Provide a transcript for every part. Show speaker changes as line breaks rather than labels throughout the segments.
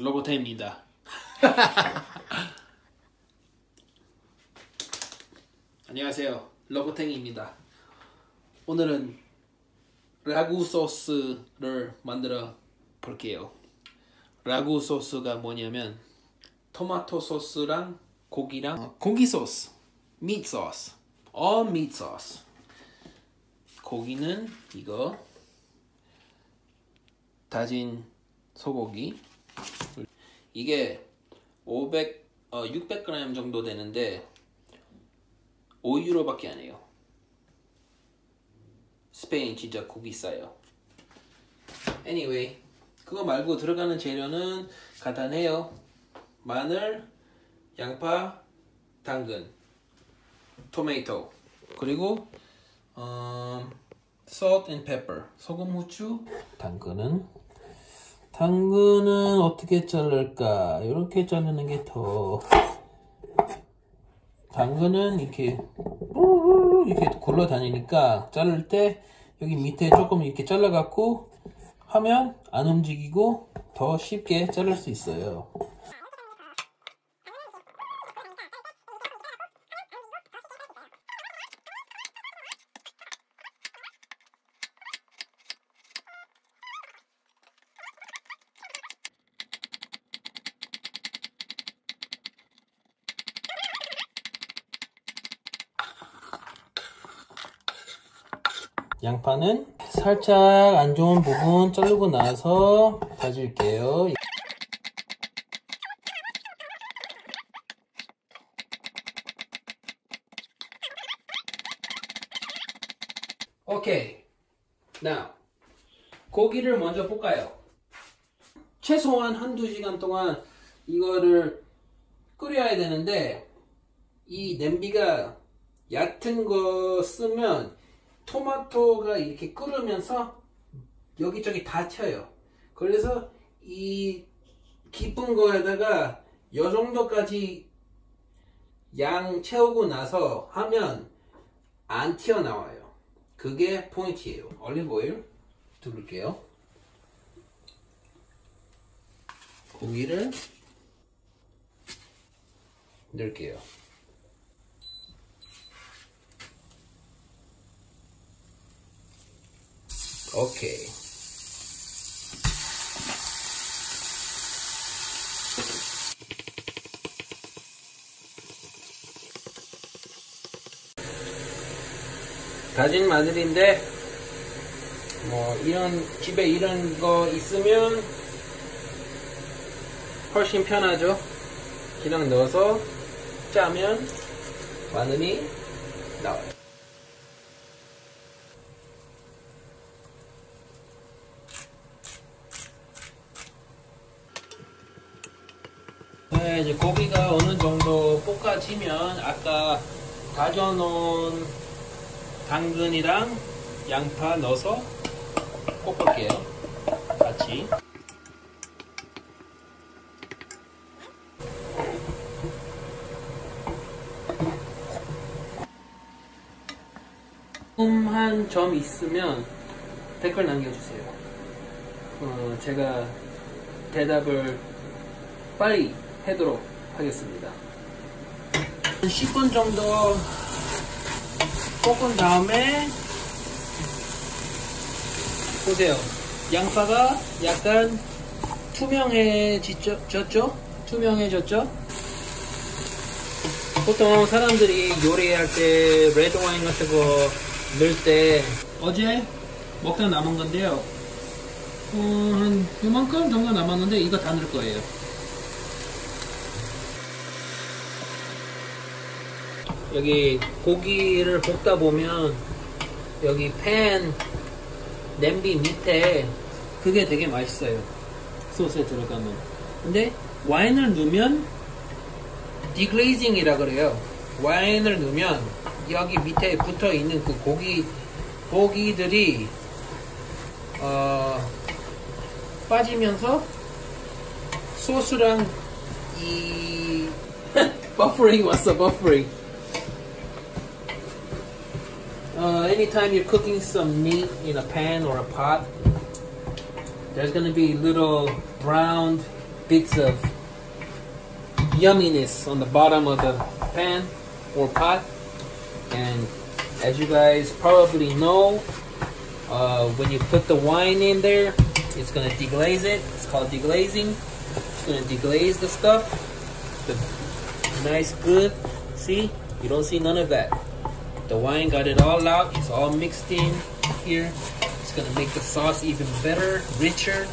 로보테입니다. 안녕하세요. 로보탱입니다. 오늘은 라구 소스를 만들어 볼게요. 라구 소스가 뭐냐면 토마토 소스랑 고기랑 고기 소스, meat sauce, all meat sauce. 고기는 이거 다진 소고기. 이게 600g 정도 되는데 5유로밖에 안 해요. 스페인 진짜 고기 싸요. Anyway, 그거 말고 들어가는 재료는 간단해요. 마늘, 양파, 당근, 토마토, 그리고 salt and pepper, 소금, 후추. 당근은 어떻게 자를까? 이렇게 자르는 게 더. 당근은 이렇게 굴러다니니까 자를 때 여기 밑에 조금 이렇게 잘라갖고 하면 안 움직이고 더 쉽게 자를 수 있어요. 양파는 살짝 안 좋은 부분 자르고 나서 다질게요. 오케이. Now, 고기를 먼저 볶아요. 최소한 1~2시간 동안 이거를 끓여야 되는데 이 냄비가 얕은 거 쓰면 토마토가 이렇게 끓으면서 여기저기 다 튀어요. 그래서 이 깊은 거에다가 이 정도까지 양 채우고 나서 하면 안 튀어나와요. 그게 포인트예요. 올리브 오일 두를게요. 고기를 넣을게요. 오케이. 다진 마늘인데 뭐 집에 이런 거 있으면 훨씬 편하죠. 그냥 넣어서 짜면 마늘이 나와요. 이제 고기가 어느 정도 볶아지면 아까 다져놓은 당근이랑 양파 넣어서 볶을게요. 같이. 궁금한 점 있으면 댓글 남겨주세요. 제가 대답을 빨리 하도록 하겠습니다. 10분 정도 볶은 다음에 보세요. 양파가 약간 투명해졌죠? 보통 사람들이 요리할 때 레드 와인 같은 거 넣을 때 어제 먹다 남은 건데요. 한 요만큼 정도 남았는데 이거 다 넣을 거예요. 여기 고기를 볶다 보면 여기 팬 냄비 밑에 그게 되게 맛있어요. 소스에 들어가면. 근데 와인을 넣으면 디글레이징이라 그래요. 와인을 넣으면 여기 밑에 붙어 있는 그 고기들이 빠지면서 소스랑 이 버퍼링 왔어. 버퍼링. Anytime you're cooking some meat in a pan or a pot, there's going to be little browned bits of yumminess on the bottom of the pan or pot. And as you guys probably know, when you put the wine in there, it's gonna deglaze it. It's called deglazing. It's gonna deglaze the stuff. The nice good. See, you don't see none of that. The wine got it all out. It's all mixed in here. It's gonna make the sauce even better, richer.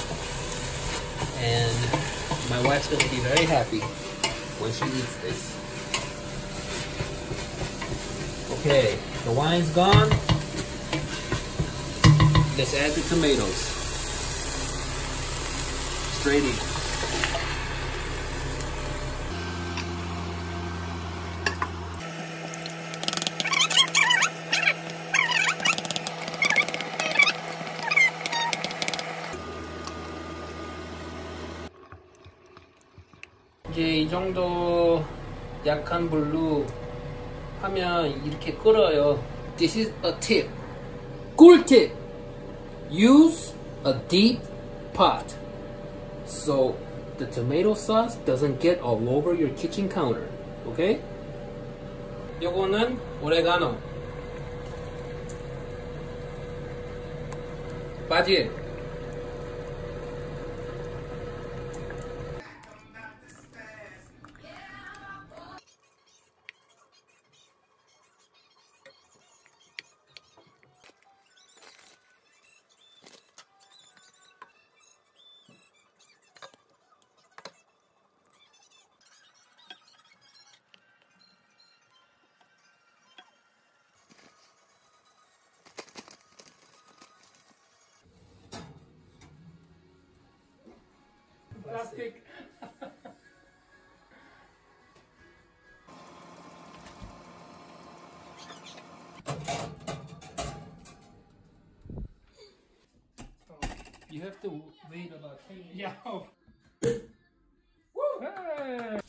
And my wife's gonna be very happy when she eats this. Okay, the wine's gone. Let's add the tomatoes. Straight in. 이제 이 정도 약한 불로 하면 이렇게 끓어요. This is a tip. 꿀팁! Use a deep pot so the tomato sauce doesn't get all over your kitchen counter. Okay? 요거는 오레가노. 바질.
Plastic.
You have to wait about 10 minutes.
Yeah. Woo! Hey!